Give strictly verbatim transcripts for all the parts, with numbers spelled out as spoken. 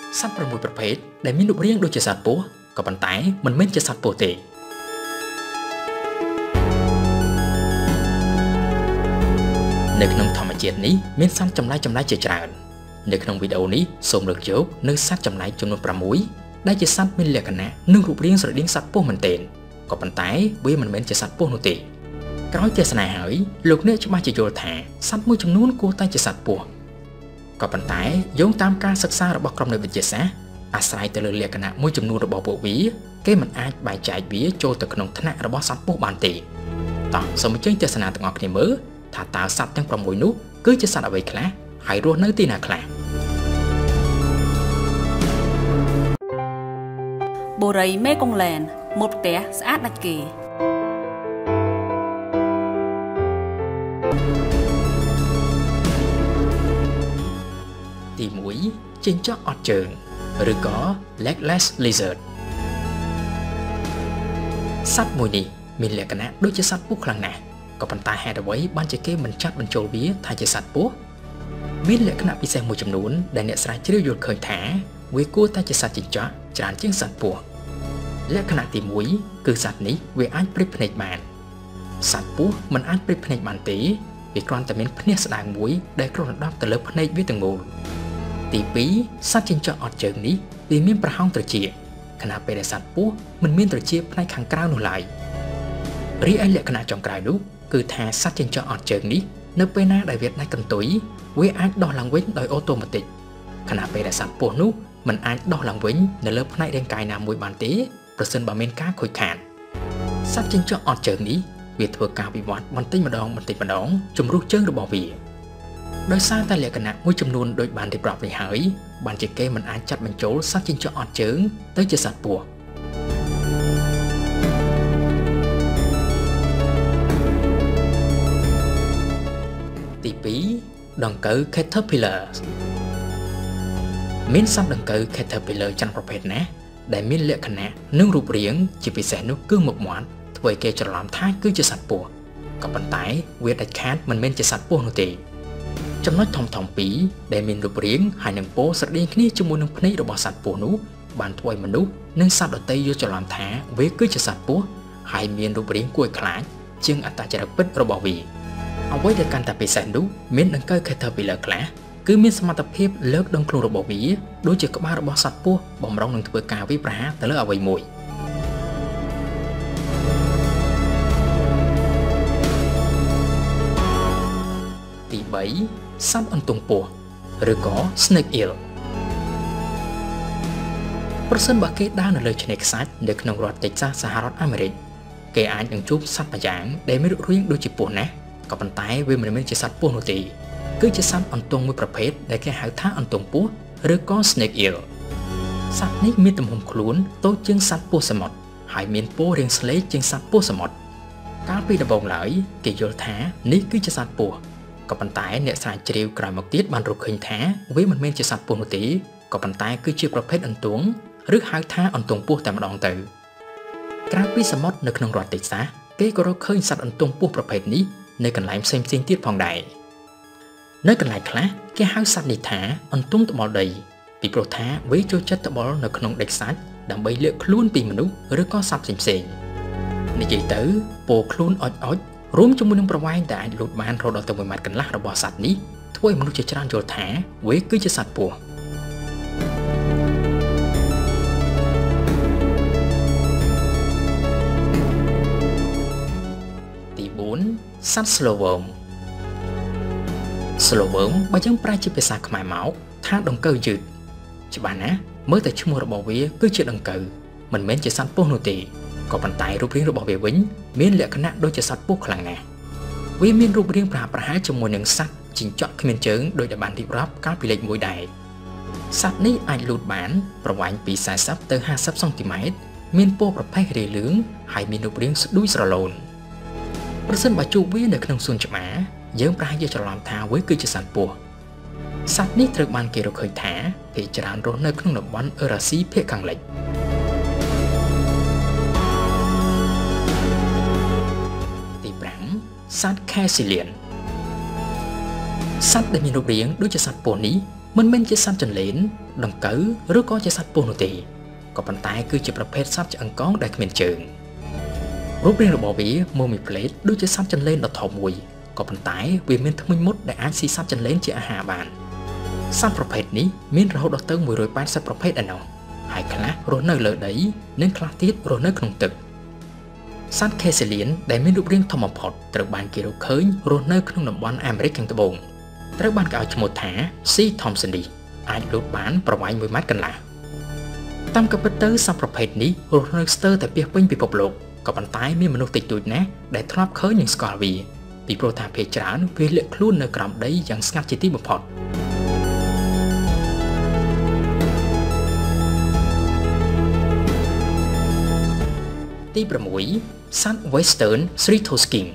សត្វ6ប្រភេទដែលមានរូបរាងដូចជាសត្វពស់ក៏ប៉ុន្តែមិនមែនជាសត្វពស់ទេនៅក្នុងធម្មជាតិនេះមានសត្វចម្លែកចម្លែកជាច្រើននៅក្នុងវីដេអូនេះសូមលើកយកនៅសត្វចម្លែកចំនួន6ដែលជាសត្វមានលក្ខណៈនិងរូបរាងស្រដៀងសត្វពស់មែនទែនក៏ប៉ុន្តែវាមិនមែនជាសត្វពស់នោះទេក្រោយទស្សនាហើយលោកអ្នកច្បាស់ជាយល់ថាសត្វមួយចំនួនគួរតែជាសត្វពស់ក៏ប៉ុន្តែយោងតាមការសិក្សារបស់ក្រុមអ្នកវិទ្យាសាស្ត្រអាស្រ័យទៅលើលក្ខណៈមួយចំនួនរបស់ពួកវាគេមិនអាចបែងចែកវាចូលទៅក្នុងថ្នាក់របស់សត្វពស់បានទេតោះសូមអញ្ជើញទស្សនាទាំងអស់គ្នាមើលថាតើសត្វទាំង6នោះគឺជាសត្វអ្វីខ្លះហើយរស់នៅទីណាខ្លះបូរីមេកុងឡែនមុតផ្ទះស្អាតដាច់គេទីមួយចិញ្ចក់អត់ជើងឬក៏ legless lizard សត្វមួយនេះមានលក្ខណៈដូចជាសត្វពស់ខ្លាំងណាស់ក៏ប៉ុន្តែហេតុអ្វីបានជាគេមិនចាត់បញ្ចូលវាថាជាសត្វពស់មានលក្ខណៈពិសេសមួយចំនួនដែលអ្នកស្រាវជ្រាវយល់ឃើញថាវាគួរតែជាសត្វចិញ្ចក់ច្រើនជាងសត្វពស់លក្ខណៈទីមួយគឺសត្វនេះវាអាចព្រិចភ្នែកបានសត្វពស់មិនអាចព្រិចភ្នែកបានទេវាគ្រាន់តែមានភ្នែកស្ដើងមួយដែលគ្របដណ្ដប់ទៅលើភ្នែកវាទាំងមូលទីពីរសត្វចិញ្ចក់អត់ជើងនេះវាមានប្រហោងត្រចៀកខណៈពេលដែលសត្វពស់មិនមានត្រចៀកផ្នែកខាងក្រៅនោះឡើយរីឯលក្ខណៈចុងក្រោយនោះគឺថាសត្វចិញ្ចក់អត់ជើងនេះនៅពេលណាដែលវាដាច់កន្ទុយវាអាចដោះឡើងវិញដោយអូតូម៉ាទិកខណៈពេលដែលសត្វពស់នោះមិនអាចដោះឡើងវិញនៅលើផ្នែករាងកាយណាមួយបានទេប្រសិនបើមានការខូចខាតសត្វចិញ្ចក់អត់ជើងនេះវាធ្វើការវិវត្តបន្តិចម្ដងបន្តិចម្ដងជំរុះជើងរបស់វាដោយសារតែលក្ខណៈមួយចំនួនដូចបានរៀបរាប់នេះហើយបានជាគេមិនអាចចាត់បញ្ចូលសត្វចិញ្ចក់អត់ជើងទៅជាសត្វពស់ទីពីរដង្កូវ caterpillar មានសត្វដង្កូវ caterpillar ច្រើនប្រភេទណាស់ដែលមានលក្ខណៈនិងរូបរាងជាពិសេសនោះគឺមុខមាត់ធ្វើឲ្យគេច្រឡំថាគឺជាសត្វពស់ក៏ប៉ុន្តែវាដាច់ខាតមិនមែនជាសត្វពស់នោះទេចំណុចធំធំពីរដែលមានរូបរាងហើយនឹងពណ៌ស្រដៀងគ្នាជាមួយនឹងភ្នែករបស់សត្វពស់នោះបានធ្វើឲ្យមនុស្សនិងសត្វដទៃយល់ច្រឡំថាវាគឺជាសត្វពស់ហើយមានរូបរាងគួរឲ្យខ្លាចជាងអត្តចរិតពិតរបស់វាអ្វីដែលកាន់តែពិសេសនោះមានដង្កូវ caterpillar ខ្លះគឺមានសមត្ថភាពលើកដងខ្លួនរបស់វាដូចជាក្បាលរបស់សត្វពស់បំរុងនឹងធ្វើការវាយប្រហារទៅលើអ្វីមួយទីបីសត្វអន្ទង់ពស់ឬក៏ snake eel ប្រសិនបើគេដើរនៅលើឆ្នេរខ្សាច់នៅក្នុងរដ្ឋ Texas សហរដ្ឋអាមេរិកគេអាចនឹងជួបសត្វម្យ៉ាងដែលមានរូបរាងដូចជាពស់ណាស់ក៏ប៉ុន្តែវាមិនមែនជាសត្វពស់នោះទេគឺជាសត្វអន្ទង់មួយប្រភេទដែលគេហៅថាអន្ទង់ពស់ឬក៏ snake eel សត្វនេះមានទំហំខ្លួនតូចជាងសត្វពស់សមុទ្រហើយមានពណ៌រាងស្លេកជាងសត្វពស់សមុទ្រកាលពីដំបូងឡើយគេយល់ថានេះគឺជាសត្វពស់ក៏ប៉ុន្តែអ្នកស្រាវជ្រាវក្រោយមកទៀតបានរកឃើញថាវាមិនមែនជាសត្វពស់នោះទេក៏ប៉ុន្តែគឺជាប្រភេទអន្ទង់ឬហៅថាអន្ទង់ពស់តែម្ដងទៅក្រៅពីសមុទ្រនៅក្នុងរដ្ឋ Texas គេក៏រកឃើញសត្វអន្ទង់ពស់ប្រភេទនេះនៅកន្លែងផ្សេងៗទៀតផងដែរនៅកន្លែងខ្លះគេហៅសត្វនេះថាអន្ទង់ត្បល់ដីពីព្រោះថាវាចូលចិត្តត្បល់នៅក្នុងដីខ្សាច់ដើម្បីលើកខ្លួនពីមនុស្សឬក៏សត្វផ្សេងៗនិយាយទៅពោខ្លួនអុចអុចរួមជាមួយនឹងប្រវែងដែលអាចលូតបានរហូតដល់ទៅមួយម៉ែត្រកន្លះរបស់សត្វនេះធ្វើឲ្យមនុស្សជាច្រើនយល់ថាវាគឺជាសត្វពស់ទីបួនសត្វ slowworm slowworm បើយើងប្រែជាភាសាខ្មែរមកថាដង្កូវយឺតច្បាស់ណាស់មើលតែឈ្មោះរបស់វាគឺជាដង្កូវមិនមែនជាសត្វពស់នោះទេក៏ប៉ុន្តែរូបរាងរបស់វាវិញមានលក្ខណៈដូចជាសត្វពស់ខ្លាំងណាស់វាមានរូបរាងប្រហាក់ប្រហែលជាមួយនឹងសត្វចិញ្ចក់គ្មានជើងដោយដែលបានរៀបរាប់កាលពីលេខមួយដែរសត្វនេះអាចលូតបានប្រវែងពីสี่สิบទៅห้าสิบសង់ទីម៉ែត្រមានពណ៌ប្រផេះរាយលឿងហើយមានរូបរាងស្ដួយស្រឡូនប្រសិនបើជួបវានៅក្នុងសួនច្បារយើងប្រហែលជាច្រឡំថាវាគឺជាសត្វពស់សត្វនេះត្រូវបានគេរកឃើញថាភាគច្រើនរស់នៅក្នុងតំបន់អឺរ៉ាស៊ីភាគខាងលិចទីប្រាំសត្វ Caecilian សត្វដែលមានរូបរាងដូចជាសត្វពស់នេះមិនមែនជាសត្វចន្លេនដង្កូវឬក៏ជាសត្វពស់នោះទេក៏ប៉ុន្តែគឺជាប្រភេទសត្វឆ្អឹងកងដែលគ្មានជើងរូបរាងរបស់វាមើលមួយផ្លេតដូចជាសត្វចន្លេនដ៏ធំមួយក៏ប៉ុន្តែវាមានធ្មេញមុតដែលអាចស៊ីសត្វចន្លេនជាអាហារបានសត្វប្រភេទនេះមានរហូតដល់ទៅមួយរយแปดสิบប្រភេទឯណោះហើយខ្លះរស់នៅលើដីនិងខ្លះទៀតរស់នៅក្នុងទឹកសត្វខេសេលៀនដែលមានរូបរាងធំបំផុតត្រូវបានគេរកឃើញរស់នៅក្នុងតំបន់អាមេរិកខាងត្បូងត្រូវបានគេឲ្យឈ្មោះថា C. thomsoni អាចលោតបានប្រវែងមួយម៉ែត្រកន្លះតាមការពិតទៅសត្វប្រភេទនេះរស់នៅស្ទើរតែពាសពេញពិភពលោកក៏ប៉ុន្តែមានមនុស្សតិចតួចណាស់ដែលធ្លាប់ឃើញនិងស្គាល់វាពីព្រោះថាភាគច្រើនវាលាក់ខ្លួននៅក្រោមដីយ៉ាងស្ងាត់ជាទីបំផុតទីប្រាំមួយសត្វ Western Ceratoskink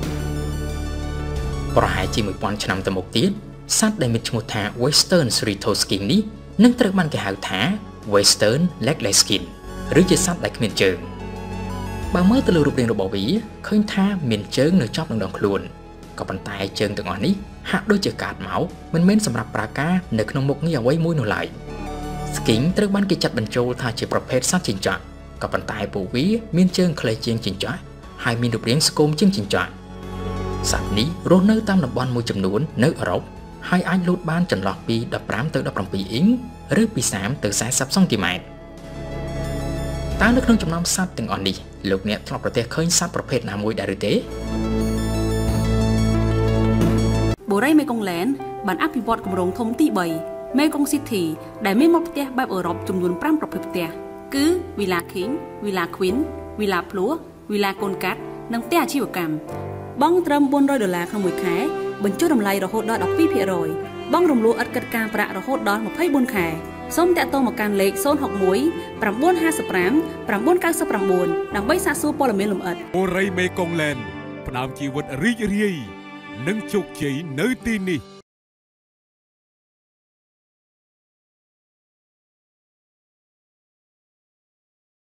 ប្រហែលជាមួយពាន់ឆ្នាំទៅមុខទៀតសត្វដែលមានឈ្មោះថា Western Ceratoskink នេះនឹងត្រូវបានគេហៅថា Western Legless Skink ឬជាសត្វដែលគ្មានជើងបើមើលទៅលើរូបរាងរបស់វាឃើញថាមានជើងនៅចប់នឹងដងខ្លួនក៏ប៉ុន្តែជើងទាំងអស់នេះហាក់ដូចជាកាត់មកមិនមែនសម្រាប់ប្រើការនៅក្នុងមុខងារអ្វីមួយនោះឡើយ Skink ត្រូវបានគេចាត់បញ្ចូលថាជាប្រភេទសត្វចិញ្ចក់ក៏ប៉ុន្តែពួកវាមានជើងខ្លីជាងចិញ្ចក់ហើយមានរូបរាងស្គមជាងចិញ្ចក់សត្វនេះរស់នៅតាមតំបន់មួយចំនួននៅអឺរ៉ុបហើយអាចលោតបានចន្លោះពីដប់ប្រាំទៅដប់ប្រាំពីរអ៊ីងឬពីសាមទៅសែសិបសង់ទីម៉ែត្រតើនៅក្នុងចំណោមសត្វទាំងអស់នេះលោកអ្នកធ្លាប់ប្រទះឃើញសត្វប្រភេទណាមួយដែរឬទេបូរីមេកុងឡែនបានអភិវឌ្ឍគម្រោងធំទីបី Mekong City ដែលមានមាត់ផ្ទះបែបអឺរ៉ុបចំនួនប្រាំប្រភេទផ្ទះគឺ Villa King, Villa Queen, Villa Plua, Villa កូនកាត់និងផ្ទះអាជីវកម្មបង់ត្រឹមបួនរយដុល្លារក្នុងមួយខែបញ្ចុះតម្លៃរហូតដល់ដប់ពីរភាគរយបង់រំលោះឥតគិតការប្រាក់រហូតដល់ម្ភៃបួនខែសូមតាក់ទងមកកាន់លេខ ศูนย์ หก หนึ่ง เก้า ห้า ห้า ห้า เก้า เก้า เก้า ដើម្បីសាកសួរព័ត៌មានលម្អិតអូរ៉ៃមេកុងឡែនផ្ដើមជីវិតរីករាយនិងជោគជ័យនៅទីនេះ